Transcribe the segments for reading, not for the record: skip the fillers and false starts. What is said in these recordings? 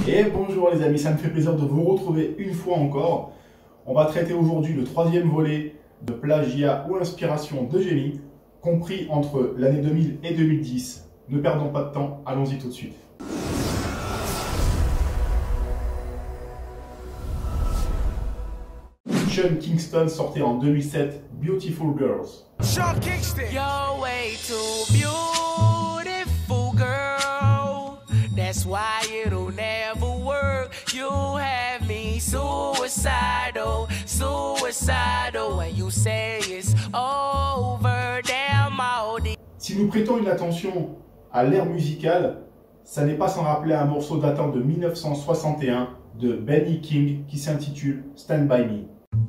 Et bonjour les amis, ça me fait plaisir de vous retrouver une fois encore. On va traiter aujourd'hui le troisième volet de plagiat ou inspiration de génie, compris entre l'année 2000 et 2010. Ne perdons pas de temps, allons-y tout de suite. Sean Kingston sortait en 2007 Beautiful Girls. Sean Kingston. You're way too beautiful, girl. That's why it'll never work. You have me suicidal, suicidal. When you say it's over, damn all the... Si nous prêtons une attention à l'ère musicale, ça n'est pas sans rappeler un morceau datant de 1961 de Benny King qui s'intitule Stand By Me.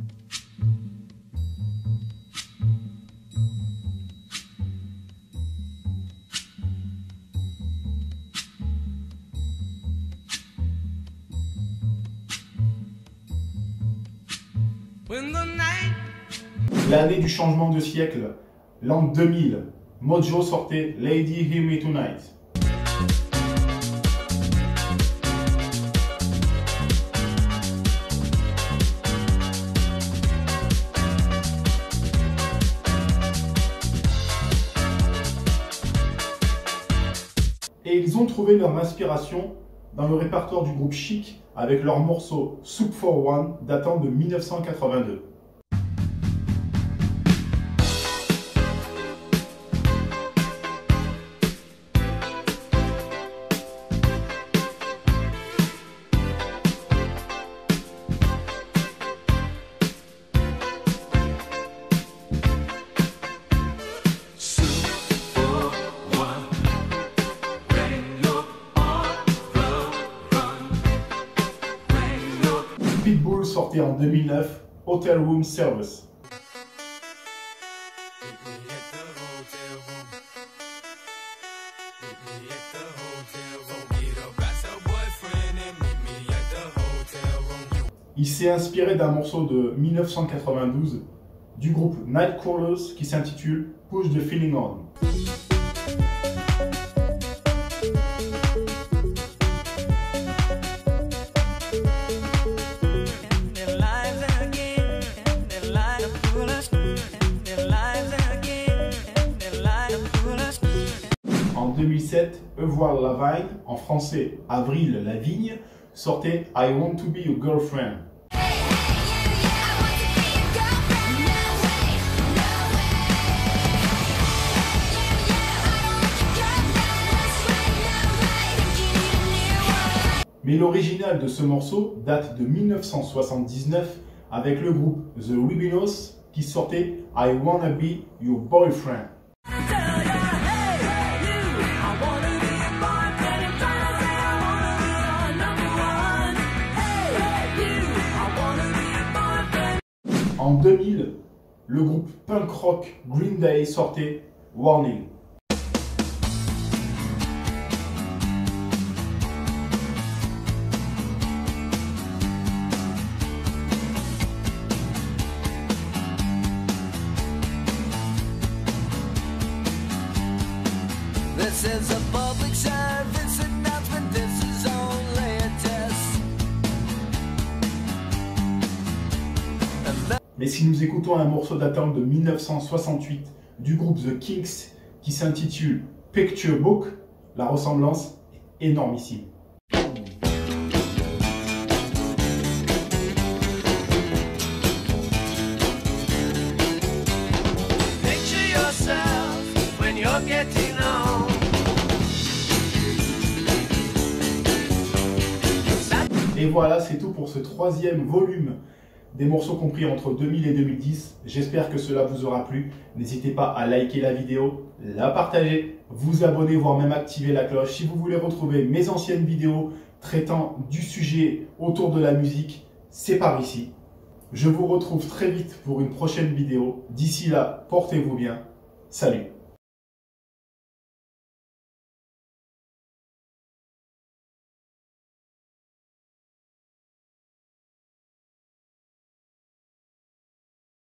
L'année du changement de siècle, l'an 2000, Mojo sortait Lady Hear Me Tonight. Et ils ont trouvé leur inspiration dans le répertoire du groupe Chic avec leur morceau Soup for One datant de 1982. Pitbull sortait en 2009 Hotel Room Service. Il s'est inspiré d'un morceau de 1992 du groupe Nightcrawlers qui s'intitule Push the Feeling On. En 2007, Avril Lavigne, en français Avril Lavigne, sortait I Want to Be Your Girlfriend. Mais l'original de ce morceau date de 1979 avec le groupe The Rhybinos qui sortait I Wanna Be Your Boyfriend. En 2000, le groupe punk rock Green Day sortait Warning. This is a public service announcement. This is only a test. Mais si nous écoutons un morceau datant de 1968 du groupe The Kinks qui s'intitule Picture Book, la ressemblance est énormissime. Picture yourself when you're getting on. Et voilà, c'est tout pour ce troisième volume des morceaux compris entre 2000 et 2010. J'espère que cela vous aura plu. N'hésitez pas à liker la vidéo, la partager, vous abonner, voire même activer la cloche. Si vous voulez retrouver mes anciennes vidéos traitant du sujet autour de la musique, c'est par ici. Je vous retrouve très vite pour une prochaine vidéo. D'ici là, portez-vous bien. Salut!